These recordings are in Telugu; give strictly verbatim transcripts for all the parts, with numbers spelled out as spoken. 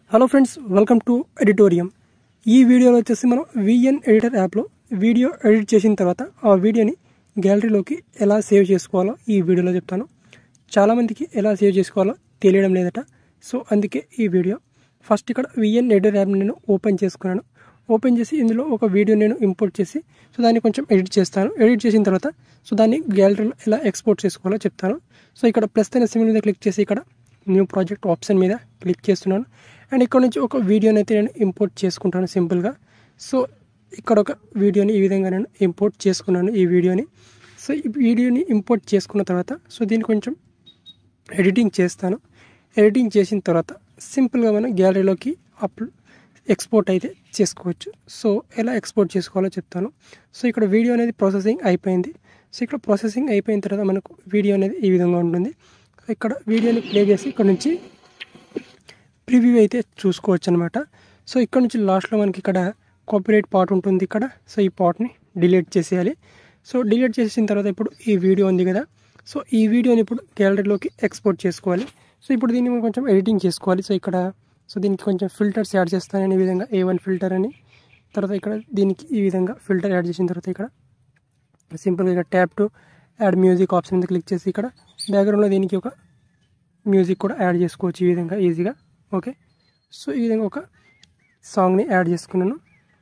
Hello friends, welcome to Editorium. ఈ వీడియోలో వచ్చేసి మనం విఎన్ ఎడిటర్ యాప్లో వీడియో ఎడిట్ చేసిన తర్వాత ఆ వీడియోని గ్యాలరీలోకి ఎలా సేవ్ చేసుకోవాలో ఈ వీడియోలో చెప్తాను. చాలామందికి ఎలా సేవ్ చేసుకోవాలో తెలియడం లేదట. సో అందుకే ఈ వీడియో. ఫస్ట్ ఇక్కడ విఎన్ ఎడిటర్ యాప్ని నేను ఓపెన్ చేసుకున్నాను. ఓపెన్ చేసి ఇందులో ఒక వీడియో నేను ఇంపోర్ట్ చేసి సో దాన్ని కొంచెం ఎడిట్ చేస్తాను. ఎడిట్ చేసిన తర్వాత సో దాన్ని గ్యాలరీలో ఎలా ఎక్స్పోర్ట్ చేసుకోవాలో చెప్తాను. సో ఇక్కడ ప్లస్ అనే సింబల్ మీద క్లిక్ చేసి ఇక్కడ న్యూ ప్రాజెక్ట్ ఆప్షన్ మీద క్లిక్ చేస్తున్నాను. అండ్ ఇక్కడ నుంచి ఒక వీడియోని అయితే నేను ఇంపోర్ట్ చేసుకుంటాను సింపుల్గా. సో ఇక్కడ ఒక వీడియోని ఈ విధంగా నేను ఇంపోర్ట్ చేసుకున్నాను ఈ వీడియోని. సో ఈ వీడియోని ఇంపోర్ట్ చేసుకున్న తర్వాత సో దీన్ని కొంచెం ఎడిటింగ్ చేస్తాను. ఎడిటింగ్ చేసిన తర్వాత సింపుల్గా మనం గ్యాలరీలోకి అప్లోడ్ ఎక్స్పోర్ట్ అయితే చేసుకోవచ్చు. సో ఎలా ఎక్స్పోర్ట్ చేసుకోవాలో చెప్తాను. సో ఇక్కడ వీడియో అనేది ప్రాసెసింగ్ అయిపోయింది. సో ఇక్కడ ప్రాసెసింగ్ అయిపోయిన తర్వాత మనకు వీడియో అనేది ఈ విధంగా ఉంటుంది. ఇక్కడ వీడియోని ప్లే చేసి ఇక్కడ నుంచి ప్రివ్యూ అయితే చూసుకోవచ్చు అనమాట. సో ఇక్కడ నుంచి లాస్ట్లో మనకి ఇక్కడ కాపీరైట్ పార్ట్ ఉంటుంది ఇక్కడ. సో ఈ పార్ట్ని డిలీట్ చేసేయాలి. సో డిలీట్ చేసిన తర్వాత ఇప్పుడు ఈ వీడియో ఉంది కదా. సో ఈ వీడియోని ఇప్పుడు గ్యాలరీలోకి ఎక్స్పోర్ట్ చేసుకోవాలి. సో ఇప్పుడు దీన్ని మనం కొంచెం ఎడిటింగ్ చేసుకోవాలి. సో ఇక్కడ సో దీనికి కొంచెం ఫిల్టర్స్ యాడ్ చేస్తాను ఈ విధంగా ఏ వన్ ఫిల్టర్ అని. తర్వాత ఇక్కడ దీనికి ఈ విధంగా ఫిల్టర్ యాడ్ చేసిన తర్వాత ఇక్కడ సింపుల్గా ఇక్కడ tap to add music option మీద క్లిక్ చేసి ఇక్కడ బ్యాక్గ్రౌండ్లో దీనికి ఒక మ్యూజిక్ కూడా యాడ్ చేసుకోవచ్చు ఈ విధంగా ఈజీగా. ఓకే, సో ఈ విధంగా ఒక సాంగ్ని యాడ్ చేసుకున్నాను.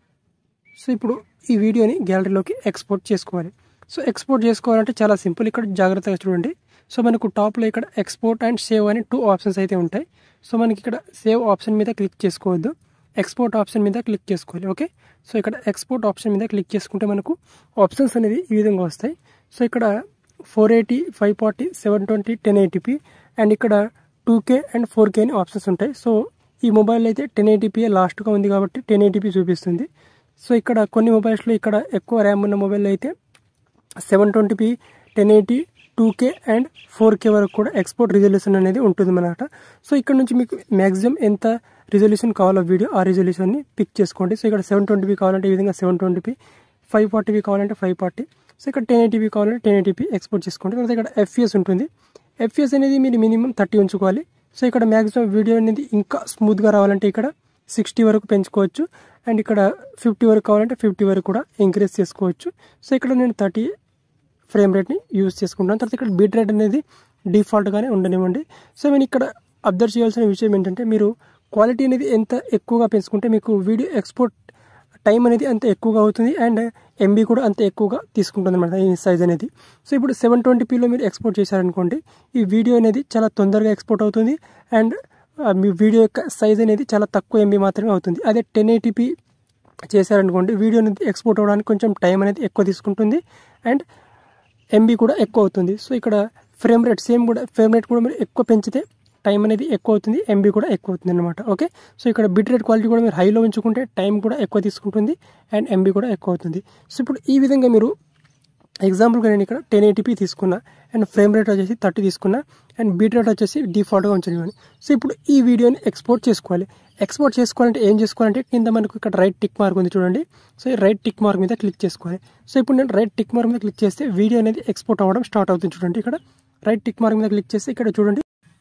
సో ఇప్పుడు ఈ వీడియోని గ్యాలరీలోకి ఎక్స్పోర్ట్ చేసుకోవాలి. సో ఎక్స్పోర్ట్ చేసుకోవాలంటే చాలా సింపుల్. ఇక్కడ జాగ్రత్తగా చూడండి. సో మనకు టాప్లో ఇక్కడ ఎక్స్పోర్ట్ అండ్ సేవ్ అని టూ ఆప్షన్స్ అయితే ఉంటాయి. సో మనకి ఇక్కడ సేవ్ ఆప్షన్ మీద క్లిక్ చేసుకోవద్దు, ఎక్స్పోర్ట్ ఆప్షన్ మీద క్లిక్ చేసుకోవాలి. ఓకే, సో ఇక్కడ ఎక్స్పోర్ట్ ఆప్షన్ మీద క్లిక్ చేసుకుంటే మనకు ఆప్షన్స్ అనేది ఈ విధంగా వస్తాయి. సో ఇక్కడ four eighty five forty seven twenty ten eighty p and ఇక్కడ two K and four K అని ఆప్షన్స్ ఉంటాయి. సో ఈ మొబైల్ అయితే టెన్ ఎయిటీపీ లాస్ట్గా ఉంది కాబట్టి టెన్ ఎయిటీపీ చూపిస్తుంది. సో ఇక్కడ కొన్ని మొబైల్స్లో ఇక్కడ ఎక్కువ ర్యామ్ ఉన్న మొబైల్లో అయితే seven twenty p ten eighty two K and four K వరకు కూడా ఎక్స్పోర్ట్ రిజల్యూషన్ అనేది ఉంటుంది అన్నమాట. సో ఇక్కడ నుంచి మీకు మ్యాక్సిమం ఎంత రిజల్యూషన్ కావాలో వీడియో ఆ రిజల్యూషన్ని పిక్ చేసుకోండి. సో ఇక్కడ సెవెన్ ట్వంటీపీ కావాలంటే ఈ విధంగా సెవెన్ ట్వంటీపీ, ఫైవ్ ఫార్టీపీ కావాలంటే ఫైవ్ ఫార్టీ, సో ఇక్కడ టెన్ ఎయిటీపీ కావాలంటే టెన్ ఎయిటీపీ ఎక్స్పోర్ట్ చేసుకోండి. తర్వాత ఇక్కడ ఎఫ్పిఎస్ ఉంటుంది. ఎఫ్పిఎస్ అనేది మీరు మినిమం థర్టీ ఉంచుకోవాలి. సో ఇక్కడ మ్యాక్సిమం వీడియో అనేది ఇంకా స్మూత్గా రావాలంటే ఇక్కడ సిక్స్టీ వరకు పెంచుకోవచ్చు అండ్ ఇక్కడ ఫిఫ్టీ వరకు కావాలంటే ఫిఫ్టీ వరకు కూడా ఇంక్రీజ్ చేసుకోవచ్చు. సో ఇక్కడ నేను థర్టీ ఫ్రేమ్ రేట్ని యూజ్ చేసుకుంటాను. తర్వాత ఇక్కడ బీట్ రేట్ అనేది డిఫాల్ట్గానే ఉండనివ్వండి. సో నేను ఇక్కడ అబ్జర్వ్ చేయాల్సిన విషయం ఏంటంటే మీరు క్వాలిటీ అనేది ఎంత ఎక్కువగా పెంచుకుంటే మీకు వీడియో ఎక్స్పోర్ట్ టైం అనేది అంత ఎక్కువగా అవుతుంది అండ్ ఎంబీ కూడా అంత ఎక్కువగా తీసుకుంటుంది అనమాట ఈ సైజ్ అనేది. సో ఇప్పుడు సెవెన్ ట్వంటీపీలో మీరు ఎక్స్పోర్ట్ చేశారనుకోండి ఈ వీడియో అనేది చాలా తొందరగా ఎక్స్పోర్ట్ అవుతుంది అండ్ మీ వీడియో యొక్క సైజ్ అనేది చాలా తక్కువ ఎంబీ మాత్రమే అవుతుంది. అదే టెన్ ఎయిటీపీ చేశారనుకోండి వీడియో అనేది ఎక్స్పోర్ట్ అవ్వడానికి కొంచెం టైం అనేది ఎక్కువ తీసుకుంటుంది అండ్ ఎంబీ కూడా ఎక్కువ అవుతుంది. సో ఇక్కడ ఫ్రేమ్ రేట్ సేమ్ కూడా ఫ్రేమ్ రేట్ కూడా మీరు ఎక్కువ పెంచితే టైం అనేది ఎక్కువ అవుతుంది, ఎంబీ కూడా ఎక్కువ అవుతుంది అనమాట. ఓకే, సో ఇక్కడ బిట్ రేట్ క్వాలిటీ కూడా మీరు హైలో ఉంచుకుంటే టైం కూడా ఎక్కువ తీసుకుంటుంది అండ్ ఎంబీ కూడా ఎక్కువ అవుతుంది. సో ఇప్పుడు ఈ విధంగా మీరు ఎగ్జాంపుల్గా నేను ఇక్కడ టెన్ ఎయిటీపీ తీసుకున్నా అండ్ ఫ్రేమ్ రేట్ వచ్చేసి థర్టీ తీసుకున్నా అండ్ బీట్ రేట్ వచ్చేసి డిఫాల్ట్గా ఉంచనివ్వండి. సో ఇప్పుడు ఈ వీడియోని ఎక్స్పోర్ట్ చేసుకోవాలి. ఎక్స్పోర్ట్ చేసుకోవాలంటే ఏం చేసుకోవాలంటే కింద మనకు ఇక్కడ రైట్ టిక్ మార్క్ ఉంది చూడండి. సో ఈ రైట్ టిక్ మార్క్ మీద క్లిక్ చేసుకోవాలి. సో ఇప్పుడు నేను రైట్ టిక్ మార్క్ మీద క్లిక్ చేస్తే వీడియో అనేది ఎక్స్పోర్ట్ అవ్వడం స్టార్ట్ అవుతుంది చూడండి. ఇక్కడ రైట్ టిక్ మార్క్ మీద క్లిక్ చేస్తే ఇక్కడ చూడండి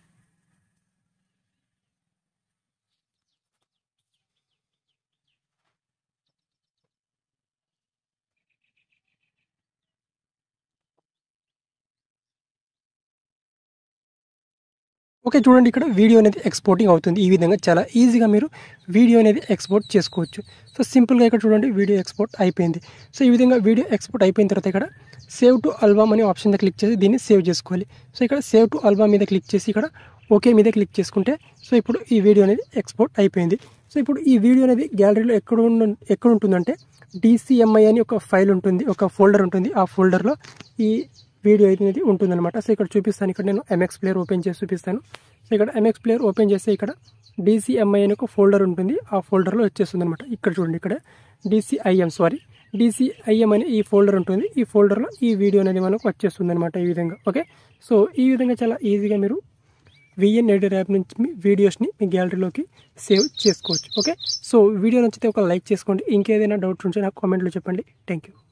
ఓకే చూడండి ఇక్కడ వీడియో అనేది ఎక్స్పోర్టింగ్ అవుతుంది. ఈ విధంగా చాలా ఈజీగా మీరు వీడియో అనేది ఎక్స్పోర్ట్ చేసుకోవచ్చు. సో సింపుల్గా ఇక్కడ చూడండి వీడియో ఎక్స్పోర్ట్ అయిపోయింది. సో ఈ విధంగా వీడియో ఎక్స్పోర్ట్ అయిపోయిన తర్వాత ఇక్కడ సేవ్ టు ఆల్బమ్ అనే ఆప్షన్ మీద క్లిక్ చేసి దీన్ని సేవ్ చేసుకోవాలి. సో ఇక్కడ సేవ్ టు ఆల్బమ్ మీద క్లిక్ చేసి ఇక్కడ ఓకే మీద క్లిక్ చేసుకుంటే సో ఇప్పుడు ఈ వీడియో అనేది ఎక్స్పోర్ట్ అయిపోయింది. సో ఇప్పుడు ఈ వీడియో అనేది గ్యాలరీలో ఎక్కడ ఉండ ఎక్కడ ఉంటుందంటే డిసిఎంఐ అని ఒక ఫైల్ ఉంటుంది, ఒక ఫోల్డర్ ఉంటుంది. ఆ ఫోల్డర్లో ఈ వీడియో అనేది ఉంటుందన్నమాట. సో ఇక్కడ చూపిస్తాను. ఇక్కడ నేను ఎంఎక్స్ ప్లేయర్ ఓపెన్ చేసి చూపిస్తాను. సో ఇక్కడ ఎంఎక్స్ ప్లేయర్ ఓపెన్ చేస్తే ఇక్కడ డిసిఎంఐ అని ఒక ఫోల్డర్ ఉంటుంది. ఆ ఫోల్డర్లో వచ్చేస్తుంది అనమాట. ఇక్కడ చూడండి ఇక్కడ డిసిఐఎం సారీ డిసిఐఎం అని ఈ ఫోల్డర్ ఉంటుంది. ఈ ఫోల్డర్లో ఈ వీడియో అనేది మనకు వచ్చేస్తుంది అనమాట ఈ విధంగా. ఓకే, సో ఈ విధంగా చాలా ఈజీగా మీరు విఎన్ ఎడిటర్ యాప్ నుంచి మీ వీడియోస్ని మీ గ్యాలరీలోకి సేవ్ చేసుకోవచ్చు. ఓకే, సో వీడియో నచ్చితే ఒక లైక్ చేసుకోండి. ఇంకేదైనా డౌట్స్ ఉంటే నాకు కామెంట్లో చెప్పండి. Thank you.